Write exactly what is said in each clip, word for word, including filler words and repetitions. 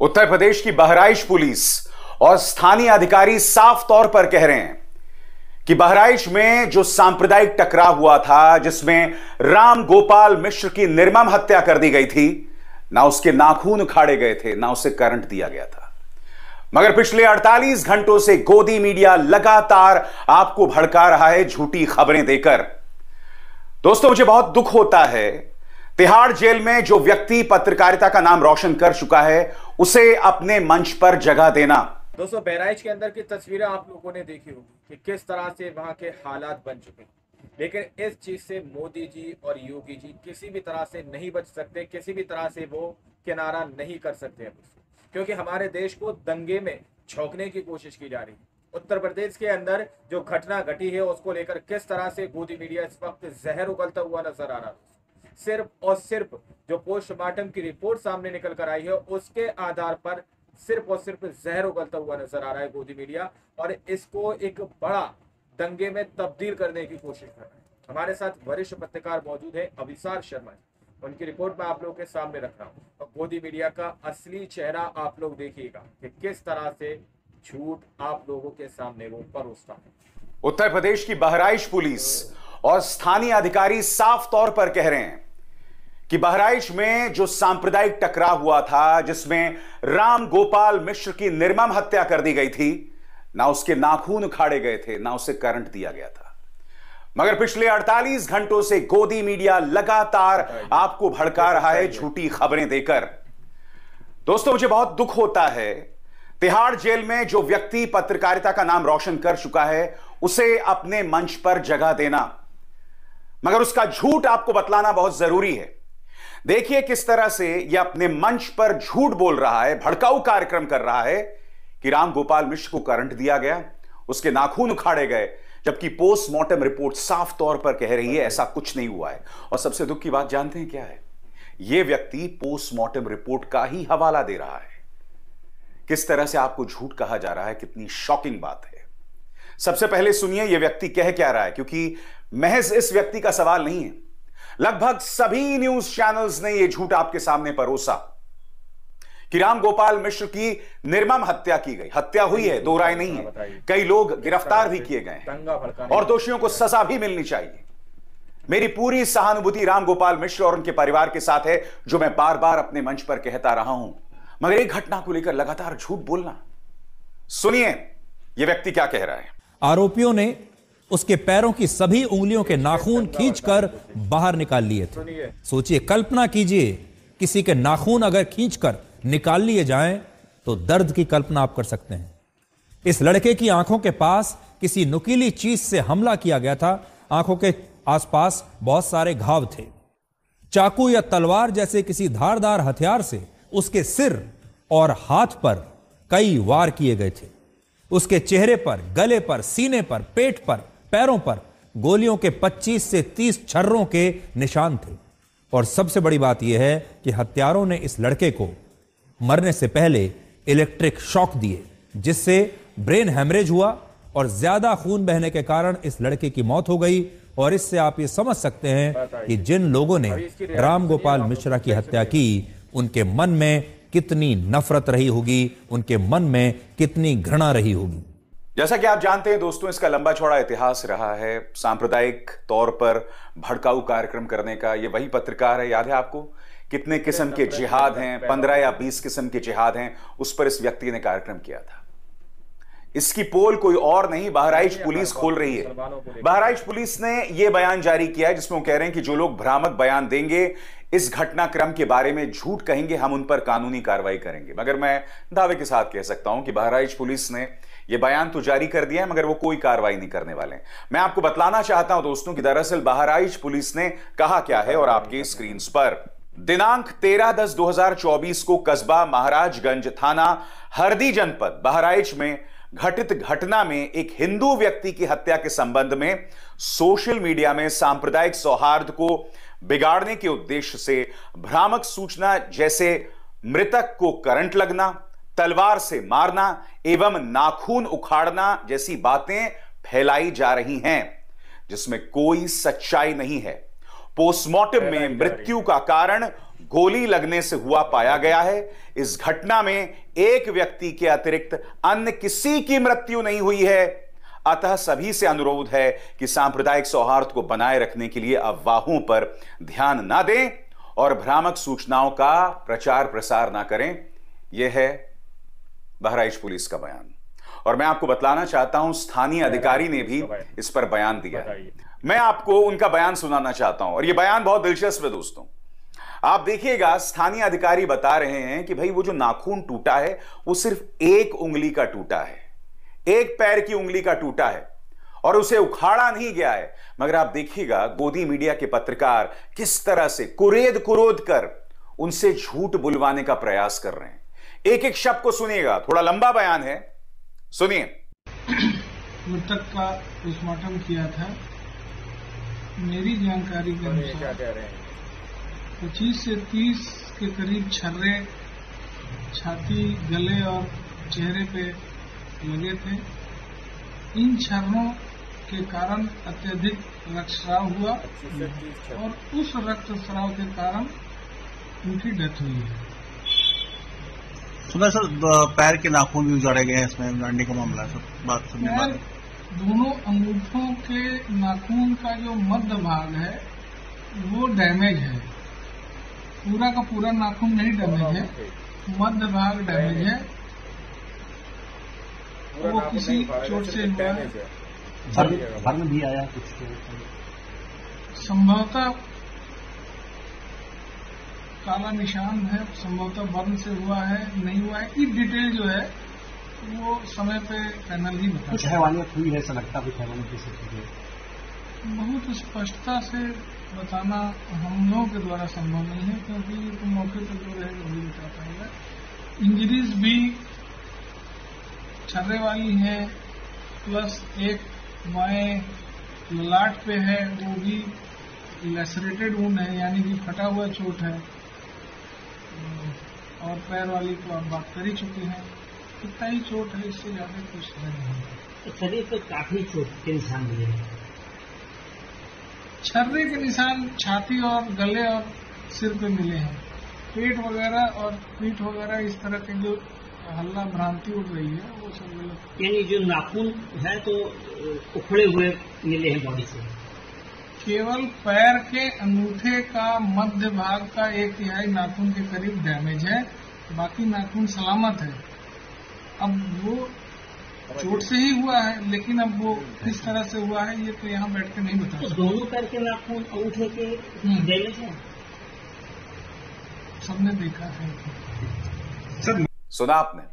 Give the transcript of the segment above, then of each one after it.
उत्तर प्रदेश की बहराइच पुलिस और स्थानीय अधिकारी साफ तौर पर कह रहे हैं कि बहराइच में जो सांप्रदायिक टकराव हुआ था, जिसमें राम गोपाल मिश्र की निर्मम हत्या कर दी गई थी, ना उसके नाखून उखाड़े गए थे, ना उसे करंट दिया गया था। मगर पिछले अड़तालीस घंटों से गोदी मीडिया लगातार आपको भड़का रहा है झूठी खबरें देकर। दोस्तों, मुझे बहुत दुख होता है, तिहाड़ जेल में जो व्यक्ति पत्रकारिता का नाम रोशन कर चुका है, उसे अपने मंच पर जगह देना। दोस्तों, बहराइच के अंदर की तस्वीरें आप लोगों ने देखी होगी कि किस तरह से वहां के हालात बन चुके हैं, लेकिन इस चीज से मोदी जी और योगी जी किसी भी तरह से नहीं बच सकते, किसी भी तरह से वो किनारा नहीं कर सकते हैं, क्योंकि हमारे देश को दंगे में झोंकने की कोशिश की जा रही है। उत्तर प्रदेश के अंदर जो घटना घटी है उसको लेकर किस तरह से गोदी मीडिया इस वक्त जहर उगलता हुआ नजर आ रहा है। सिर्फ और सिर्फ जो पोस्टमार्टम की रिपोर्ट सामने निकल कर आई है उसके आधार पर सिर्फ और सिर्फ जहर उगलता हुआ नजर आ रहा है गोदी मीडिया, और इसको एक बड़ा दंगे में तब्दील करने की कोशिश कर रहा है। हमारे साथ वरिष्ठ पत्रकार मौजूद है, अभिसार शर्मा, उनकी रिपोर्ट में आप लोगों के सामने रख रहा हूँ, और गोदी मीडिया का असली चेहरा आप लोग देखिएगा कि किस तरह से झूठ आप लोगों के सामने वो परोसता है। उत्तर प्रदेश की बहराइच पुलिस और स्थानीय अधिकारी साफ तौर पर कह रहे हैं कि बहराइच में जो सांप्रदायिक टकराव हुआ था, जिसमें राम गोपाल मिश्र की निर्मम हत्या कर दी गई थी, ना उसके नाखून उखाड़े गए थे, ना उसे करंट दिया गया था। मगर पिछले अड़तालीस घंटों से गोदी मीडिया लगातार आपको भड़का रहा है झूठी खबरें देकर। दोस्तों, मुझे बहुत दुख होता है, तिहाड़ जेल में जो व्यक्ति पत्रकारिता का नाम रोशन कर चुका है, उसे अपने मंच पर जगह देना, मगर उसका झूठ आपको बतलाना बहुत जरूरी है। देखिए किस तरह से यह अपने मंच पर झूठ बोल रहा है, भड़काऊ कार्यक्रम कर रहा है कि राम गोपाल मिश्र को करंट दिया गया, उसके नाखून उखाड़े गए, जबकि पोस्टमार्टम रिपोर्ट साफ तौर पर कह रही है ऐसा कुछ नहीं हुआ है। और सबसे दुख की बात जानते हैं क्या है? यह व्यक्ति पोस्टमार्टम रिपोर्ट का ही हवाला दे रहा है। किस तरह से आपको झूठ कहा जा रहा है, कितनी शॉकिंग बात है। सबसे पहले सुनिए यह व्यक्ति कह क्या रहा है, क्योंकि महज इस व्यक्ति का सवाल नहीं है, लगभग सभी न्यूज चैनल्स ने यह झूठ आपके सामने परोसा कि राम गोपाल मिश्र की निर्मम हत्या की गई। हत्या हुई है, दो राय नहीं है, कई लोग गिरफ्तार भी किए गए हैं और दोषियों को सजा भी मिलनी चाहिए। मेरी पूरी सहानुभूति राम गोपाल मिश्र और उनके परिवार के साथ है, जो मैं बार बार अपने मंच पर कहता रहा हूं, मगर एक घटना को लेकर लगातार झूठ बोलना। सुनिए यह व्यक्ति क्या कह रहा है। आरोपियों ने उसके पैरों की सभी उंगलियों के नाखून खींचकर बाहर निकाल लिए थे। सोचिए, कल्पना कीजिए, किसी के नाखून अगर खींचकर निकाल लिए जाएं तो दर्द की कल्पना आप कर सकते हैं। इस लड़के की आंखों के पास किसी नुकीली चीज से हमला किया गया था। आंखों के आसपास बहुत सारे घाव थे। चाकू या तलवार जैसे किसी धारदार हथियार से उसके सिर और हाथ पर कई वार किए गए थे। उसके चेहरे पर, गले पर, सीने पर, पेट पर, पैरों पर गोलियों के पच्चीस से तीस छर्रों के निशान थे। और सबसे बड़ी बात यह है कि हत्यारों ने इस लड़के को मरने से पहले इलेक्ट्रिक शॉक दिए, जिससे ब्रेन हैमरेज हुआ और ज्यादा खून बहने के कारण इस लड़के की मौत हो गई। और इससे आप ये समझ सकते हैं कि जिन लोगों ने राम गोपाल मिश्रा की हत्या की, उनके मन में कितनी नफरत रही होगी, उनके मन में कितनी घृणा रही होगी। जैसा कि आप जानते हैं दोस्तों, इसका लंबा चौड़ा इतिहास रहा है, सांप्रदायिक तौर पर भड़काऊ कार्यक्रम करने का। ये वही पत्रकार है, याद है आपको, कितने किस्म के जिहाद हैं, पंद्रह या बीस किस्म के जिहाद हैं, उस पर इस व्यक्ति ने कार्यक्रम किया था। इसकी पोल कोई और नहीं, बहराइच पुलिस खोल रही है। बहराइच पुलिस ने यह बयान जारी किया है, जिसमें वो कह रहे हैं कि जो लोग भ्रामक बयान देंगे, इस घटनाक्रम के बारे में झूठ कहेंगे, हम उन पर कानूनी कार्रवाई करेंगे। मगर मैं दावे के साथ कह सकता हूं कि बहराइच पुलिस ने यह बयान तो जारी कर दिया है, मगर वो कोई कार्रवाई नहीं करने वाले। मैं आपको बतलाना चाहता हूं दोस्तों कि दरअसल बहराइच पुलिस ने कहा क्या है, और आपके स्क्रीन पर दिनांक तेरह दस दो हजार चौबीस को कस्बा महाराजगंज, थाना हरदी, जनपद बहराइच में घटित घटना में एक हिंदू व्यक्ति की हत्या के संबंध में सोशल मीडिया में सांप्रदायिक सौहार्द को बिगाड़ने के उद्देश्य से भ्रामक सूचना जैसे मृतक को करंट लगना, तलवार से मारना एवं नाखून उखाड़ना जैसी बातें फैलाई जा रही हैं, जिसमें कोई सच्चाई नहीं है। पोस्टमार्टम में मृत्यु का कारण गोली लगने से हुआ पाया गया है। इस घटना में एक व्यक्ति के अतिरिक्त अन्य किसी की मृत्यु नहीं हुई है। अतः सभी से अनुरोध है कि सांप्रदायिक सौहार्द को बनाए रखने के लिए अफवाहों पर ध्यान ना दें और भ्रामक सूचनाओं का प्रचार प्रसार ना करें। यह है बहराइच पुलिस का बयान। और मैं आपको बतलाना चाहता हूं, स्थानीय अधिकारी ने भी इस पर बयान दिया है। मैं आपको उनका बयान सुनाना चाहता हूं और यह बयान बहुत दिलचस्प है दोस्तों। आप देखिएगा, स्थानीय अधिकारी बता रहे हैं कि भाई वो जो नाखून टूटा है वो सिर्फ एक उंगली का टूटा है, एक पैर की उंगली का टूटा है और उसे उखाड़ा नहीं गया है। मगर आप देखिएगा गोदी मीडिया के पत्रकार किस तरह से कुरेद कुरोद कर उनसे झूठ बुलवाने का प्रयास कर रहे हैं। एक एक शब्द को सुनिएगा, थोड़ा लंबा बयान है, सुनिए। मृतक का पोस्टमार्टम किया था। मेरी जानकारी के अनुसार पच्चीस से तीस के करीब छर्रे छाती, गले और चेहरे पे लगे थे। इन छर्रों के कारण अत्यधिक रक्तस्राव हुआ और उस रक्तस्राव के कारण उनकी डेथ हुई है। सुना सर पैर के नाखून भी उजाड़े गए हैं, इसमें उजाड़ने का मामला है सर। बात सुनने पैर, दोनों अंगूठों के नाखून का जो मध्य भाग है वो डैमेज है। पूरा का पूरा नाखून नहीं डैमेज है, मध्य भाग डैमेज है। वो किसी चोट से हुआ है। भर्न भी आया कुछ, संभवतः काला निशान है, संभवतः बर्न से हुआ है, नहीं हुआ है, की डिटेल जो है वो समय पे पैनल ही बता। कुछ हैवानियत हुई है, ऐसा लगता है कुछ हैवानियत की स्थिति है। बहुत स्पष्टता से बताना हम लोगों के द्वारा संभव नहीं है, क्योंकि तो मौके पर जो रहेगा वही बता पाएगा। इंजरीज भी छर्रे वाली है, प्लस एक बाएं ललाट पे है, वो भी लेसरेटेड वुंड है, यानी कि फटा हुआ चोट है। और पैर वाली को आप बात कर ही चुके हैं, इतना ही चोट है, इससे ज्यादा कुछ नहीं। शरीर पे काफी चोट के निशान मिले हैं। छर्रे के निशान छाती और गले और सिर पे मिले हैं। पेट वगैरह और पीठ वगैरह इस तरह के जो हल्ला भ्रांति उठ रही है वो सब गलत। यानी जो नाखून है तो उखड़े हुए मिले हैं बॉडी से। केवल पैर के अंगूठे का मध्य भाग का एक तिहाई नाखून के करीब डैमेज है, बाकी नाखून सलामत है। अब वो चोट से ही हुआ है, लेकिन अब वो किस तरह से हुआ है ये तो यहाँ बैठ के नहीं बता सकते। तो दोनों पैर के नाखून अंगूठे के डैमेज है, सबने देखा है। सुना आपने,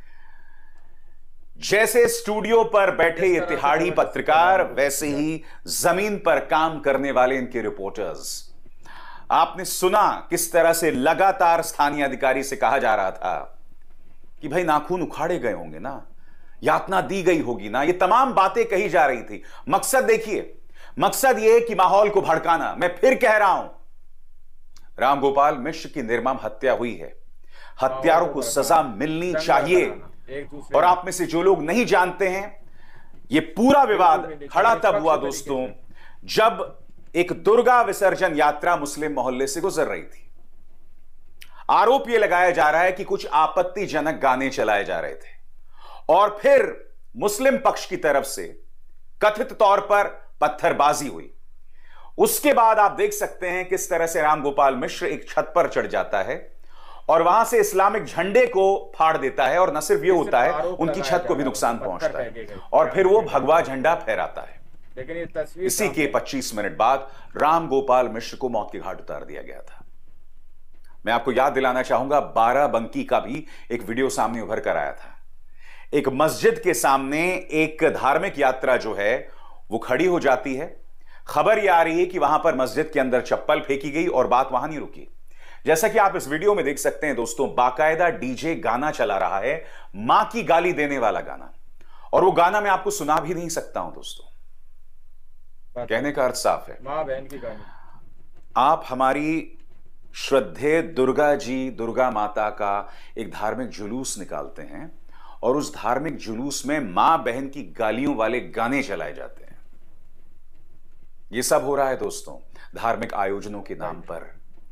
जैसे स्टूडियो पर बैठे ये तिहाड़ी पत्रकार, वैसे ही जमीन पर काम करने वाले इनके रिपोर्टर्स। आपने सुना किस तरह से लगातार स्थानीय अधिकारी से कहा जा रहा था कि भाई नाखून उखाड़े गए होंगे ना, यातना दी गई होगी ना, ये तमाम बातें कही जा रही थी। मकसद देखिए, मकसद ये कि माहौल को भड़काना। मैं फिर कह रहा हूं, रामगोपाल मिश्र की निर्मम हत्या हुई है, हत्यारों को सजा मिलनी चाहिए। और आप में से जो लोग नहीं जानते हैं, यह पूरा विवाद खड़ा तब हुआ दोस्तों जब एक दुर्गा विसर्जन यात्रा मुस्लिम मोहल्ले से गुजर रही थी। आरोप यह लगाया जा रहा है कि कुछ आपत्तिजनक गाने चलाए जा रहे थे और फिर मुस्लिम पक्ष की तरफ से कथित तौर पर पत्थरबाजी हुई। उसके बाद आप देख सकते हैं किस तरह से रामगोपाल मिश्र एक छत पर चढ़ जाता है और वहां से इस्लामिक झंडे को फाड़ देता है, और न सिर्फ ये होता है, उनकी छत को भी नुकसान पहुंचता है और फिर वो भगवा झंडा फहराता है। लेकिन ये तस्वीर इसी के पच्चीस मिनट बाद रामगोपाल मिश्र को मौत के घाट उतार दिया गया था। मैं आपको याद दिलाना चाहूंगा, बाराबंकी का भी एक वीडियो सामने उभर कर आया था। एक मस्जिद के सामने एक धार्मिक यात्रा जो है वो खड़ी हो जाती है। खबर यह आ रही है कि वहां पर मस्जिद के अंदर चप्पल फेंकी गई और बात वहां नहीं रुकी। जैसा कि आप इस वीडियो में देख सकते हैं दोस्तों, बाकायदा डीजे गाना चला रहा है, मां की गाली देने वाला गाना, और वो गाना मैं आपको सुना भी नहीं सकता हूं दोस्तों। कहने का अर्थ साफ है, मां बहन की गाली। आप हमारी श्रद्धेय दुर्गा जी, दुर्गा माता का एक धार्मिक जुलूस निकालते हैं और उस धार्मिक जुलूस में मां बहन की गालियों वाले गाने चलाए जाते हैं। यह सब हो रहा है दोस्तों धार्मिक आयोजनों के नाम पर।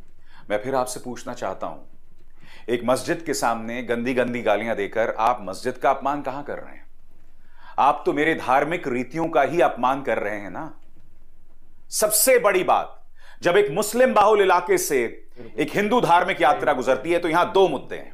मैं फिर आपसे पूछना चाहता हूं, एक मस्जिद के सामने गंदी गंदी गालियां देकर आप मस्जिद का अपमान कहां कर रहे हैं? आप तो मेरे धार्मिक रीतियों का ही अपमान कर रहे हैं ना। सबसे बड़ी बात, जब एक मुस्लिम बाहुल इलाके से एक हिंदू धार्मिक यात्रा गुजरती है तो यहां दो मुद्दे हैं।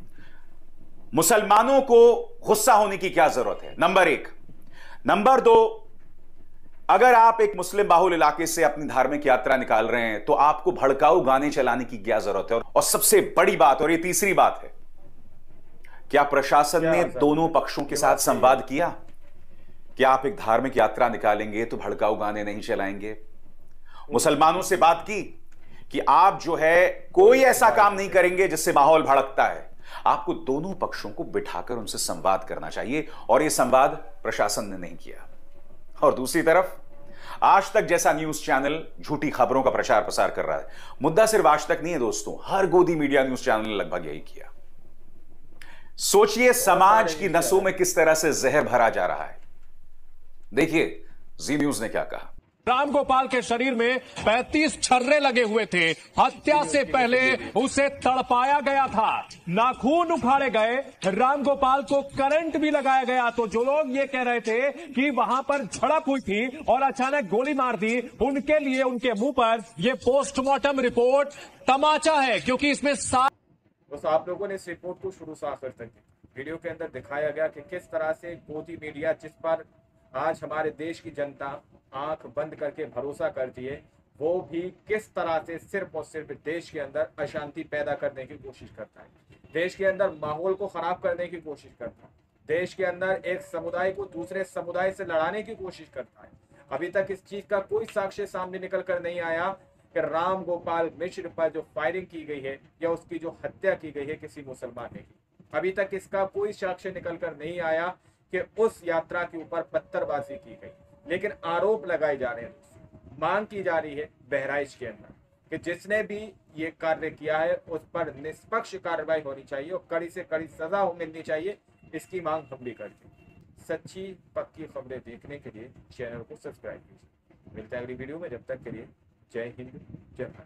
मुसलमानों को गुस्सा होने की क्या जरूरत है, नंबर एक। नंबर दो, अगर आप एक मुस्लिम बाहुल इलाके से अपनी धार्मिक यात्रा निकाल रहे हैं तो आपको भड़काऊ गाने चलाने की क्या जरूरत है? और सबसे बड़ी बात, और ये तीसरी बात है, क्या प्रशासन ने दोनों पक्षों के साथ संवाद किया कि आप एक धार्मिक यात्रा निकालेंगे तो भड़काऊ गाने नहीं चलाएंगे? मुसलमानों से बात की कि आप जो है कोई ऐसा काम नहीं करेंगे जिससे माहौल भड़कता है? आपको दोनों पक्षों को बिठाकर उनसे संवाद करना चाहिए, और यह संवाद प्रशासन ने नहीं किया। और दूसरी तरफ आज तक जैसा न्यूज चैनल झूठी खबरों का प्रचार प्रसार कर रहा है। मुद्दा सिर्फ आज तक नहीं है दोस्तों, हर गोदी मीडिया न्यूज चैनल ने लगभग यही किया। सोचिए समाज की नसों में किस तरह से जहर भरा जा रहा है। देखिए जी न्यूज ने क्या कहा। राम गोपाल के शरीर में पैंतीस छर्रे लगे हुए थे। हत्या से पहले उसे तड़पाया गया था, नाखून उखाड़े गए, राम गोपाल को करंट भी लगाया गया। तो जो लोग ये कह रहे थे कि वहां पर झड़प हुई थी और अचानक गोली मार दी, उनके लिए उनके मुंह पर ये पोस्टमार्टम रिपोर्ट तमाचा है, क्योंकि इसमें सात बस आप लोगों ने इस रिपोर्ट को शुरू से आखिर तक वीडियो के अंदर दिखाया गया कि किस तरह से गोदी मीडिया, जिस पर आज हमारे देश की जनता आंख बंद करके भरोसा करती है, वो भी किस तरह से सिर्फ और सिर्फ देश के अंदर अशांति पैदा करने की कोशिश करता है, देश के अंदर माहौल को खराब करने की कोशिश करता है, देश के अंदर एक समुदाय को दूसरे समुदाय से लड़ाने की कोशिश करता है। अभी तक इस चीज का कोई साक्ष्य सामने निकल कर नहीं आया कि राम गोपाल मिश्र पर जो फायरिंग की गई है या उसकी जो हत्या की गई है किसी मुसलमान ने की। अभी तक इसका कोई साक्ष्य निकल कर नहीं आया कि उस यात्रा के ऊपर पत्थरबाजी की गई, लेकिन आरोप लगाए जा रहे हैं, मांग की जा रही है बहराइच के अंदर कि जिसने भी ये कार्य किया है उस पर निष्पक्ष कार्रवाई होनी चाहिए और कड़ी से कड़ी सजा मिलनी चाहिए। इसकी मांग हम भी करते हैं। सच्ची पक्की खबरें देखने के लिए चैनल को सब्सक्राइब कीजिए। मिलते हैं अगली वीडियो में, जब तक के लिए जय हिंद जय भारत।